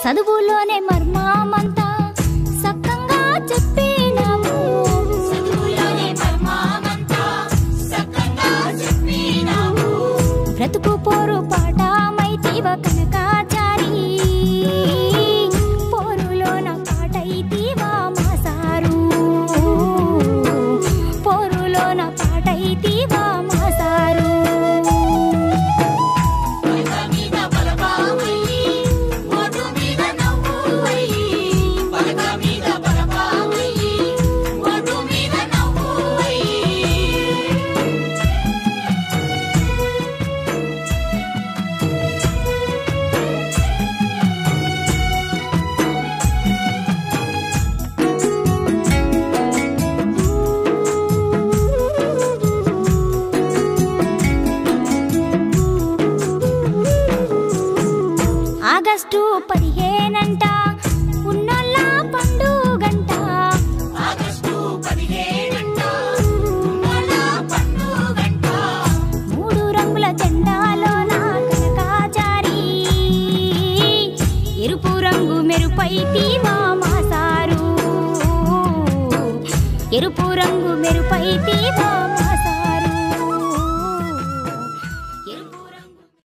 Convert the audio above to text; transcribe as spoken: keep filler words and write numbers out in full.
చదువులోనే మర్మామంతా సక్కంగా చెప్పినావు బ్రతుకు పోరు పాఠమైతివ కనకాచారి పోరులోన పాటైతివా మాసారు పోరులోన పాటైతివా మాసారు ఆగస్టు పదిహేనంట ఉన్నోళ్ళ పండుగంట మూడు రంగుల జెండాలోన కనకాచారి ఎరుపు రంగు మెరుపైతివా మాసారు ఎరుపు రంగు మెరుపైతివా